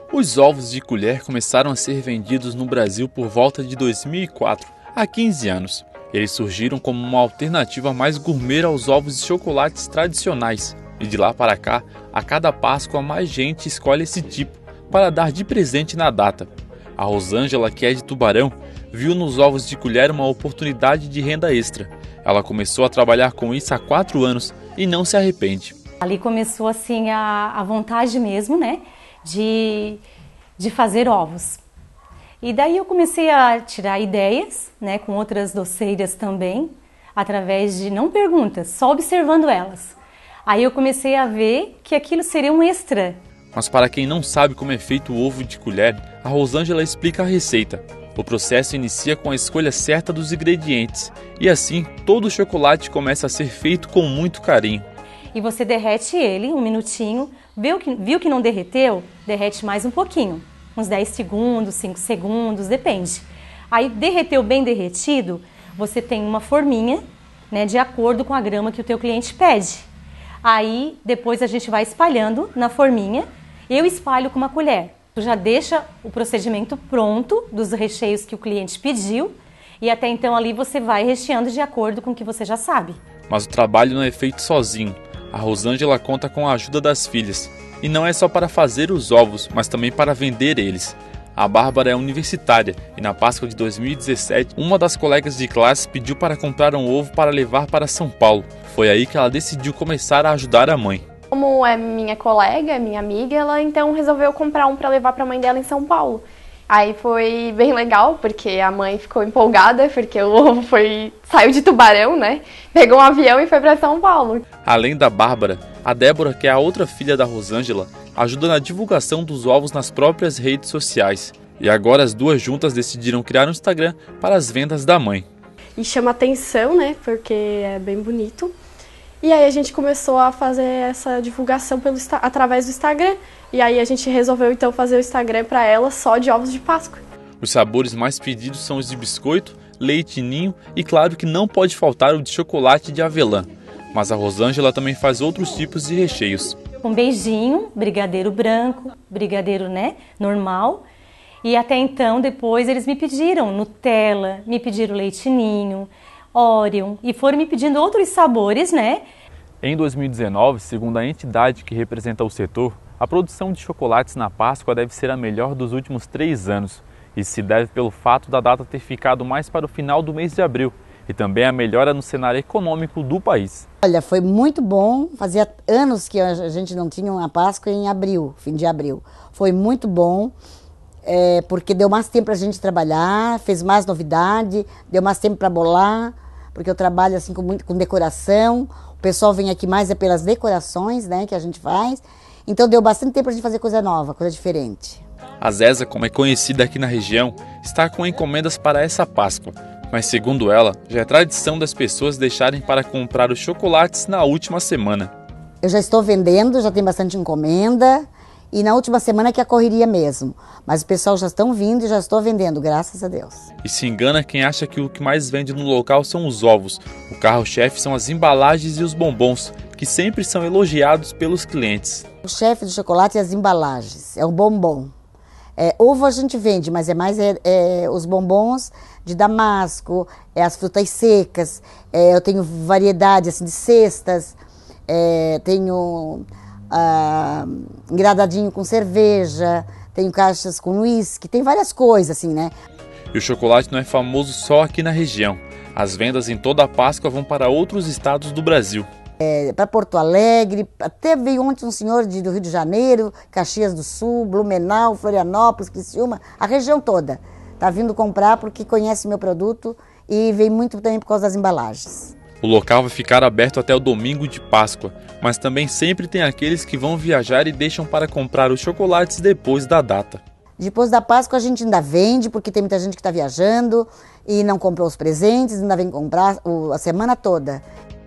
Os ovos de colher começaram a ser vendidos no Brasil por volta de 2004, há 15 anos. Eles surgiram como uma alternativa mais gourmet aos ovos de chocolates tradicionais. E de lá para cá, a cada Páscoa mais gente escolhe esse tipo para dar de presente na data. A Rosângela, que é de Tubarão, viu nos ovos de colher uma oportunidade de renda extra. Ela começou a trabalhar com isso há 4 anos e não se arrepende. Ali começou assim a vontade mesmo, né, de fazer ovos. E daí eu comecei a tirar ideias, né, com outras doceiras também, através de não perguntas, só observando elas. Aí eu comecei a ver que aquilo seria um extra. Mas para quem não sabe como é feito o ovo de colher, a Rosângela explica a receita. O processo inicia com a escolha certa dos ingredientes e assim todo o chocolate começa a ser feito com muito carinho. E você derrete ele um minutinho, viu que não derreteu? Derrete mais um pouquinho, uns 10 segundos, 5 segundos, depende. Aí derreteu bem derretido, você tem uma forminha, né, de acordo com a grama que o teu cliente pede. Aí depois a gente vai espalhando na forminha, eu espalho com uma colher. Tu já deixa o procedimento pronto dos recheios que o cliente pediu e até então ali você vai recheando de acordo com o que você já sabe. Mas o trabalho não é feito sozinho. A Rosângela conta com a ajuda das filhas. E não é só para fazer os ovos, mas também para vender eles. A Bárbara é universitária e na Páscoa de 2017, uma das colegas de classe pediu para comprar um ovo para levar para São Paulo. Foi aí que ela decidiu começar a ajudar a mãe. Como é minha colega, é minha amiga, ela então resolveu comprar um para levar para a mãe dela em São Paulo. Aí foi bem legal, porque a mãe ficou empolgada, porque o ovo saiu de Tubarão, né? Pegou um avião e foi para São Paulo. Além da Bárbara, a Débora, que é a outra filha da Rosângela, ajuda na divulgação dos ovos nas próprias redes sociais. E agora as duas juntas decidiram criar um Instagram para as vendas da mãe. E chama atenção, né? Porque é bem bonito. E aí a gente começou a fazer essa divulgação através do Instagram. E aí a gente resolveu então fazer o Instagram para ela só de ovos de Páscoa. Os sabores mais pedidos são os de biscoito, leite ninho e claro que não pode faltar o de chocolate de avelã. Mas a Rosângela também faz outros tipos de recheios. Um beijinho, brigadeiro branco, brigadeiro, né, normal. E até então, depois eles me pediram Nutella, me pediram leite ninho, Oreo e foram me pedindo outros sabores, né? Em 2019, segundo a entidade que representa o setor, a produção de chocolates na Páscoa deve ser a melhor dos últimos 3 anos. Isso se deve pelo fato da data ter ficado mais para o final do mês de abril e também a melhora no cenário econômico do país. Olha, foi muito bom. Fazia anos que a gente não tinha uma Páscoa em abril, fim de abril. Foi muito bom. Porque deu mais tempo para a gente trabalhar, fez mais novidade, deu mais tempo para bolar, porque eu trabalho assim com decoração, o pessoal vem aqui mais pelas decorações, né, que a gente faz, então deu bastante tempo para a gente fazer coisa nova, coisa diferente. A Zeza, como é conhecida aqui na região, está com encomendas para essa Páscoa, mas segundo ela, já é tradição das pessoas deixarem para comprar os chocolates na última semana. Eu já estou vendendo, já tem bastante encomenda. E na última semana que a correria mesmo. Mas o pessoal já estão vindo e já estou vendendo, graças a Deus. E se engana quem acha que o que mais vende no local são os ovos. O carro-chefe são as embalagens e os bombons, que sempre são elogiados pelos clientes. O chefe do chocolate é as embalagens, é o bombom. Ovo a gente vende, mas é mais os bombons de damasco, as frutas secas. Eu tenho variedade assim, de cestas, tenho... engradadinho com cerveja, tenho caixas com uísque, tem várias coisas assim, né? E o chocolate não é famoso só aqui na região. As vendas em toda a Páscoa vão para outros estados do Brasil. Para Porto Alegre, até veio ontem um senhor do Rio de Janeiro, Caxias do Sul, Blumenau, Florianópolis, Criciúma, a região toda. Tá vindo comprar porque conhece meu produto e veio muito também por causa das embalagens. O local vai ficar aberto até o domingo de Páscoa, mas também sempre tem aqueles que vão viajar e deixam para comprar os chocolates depois da data. Depois da Páscoa a gente ainda vende, porque tem muita gente que está viajando e não comprou os presentes, ainda vem comprar a semana toda.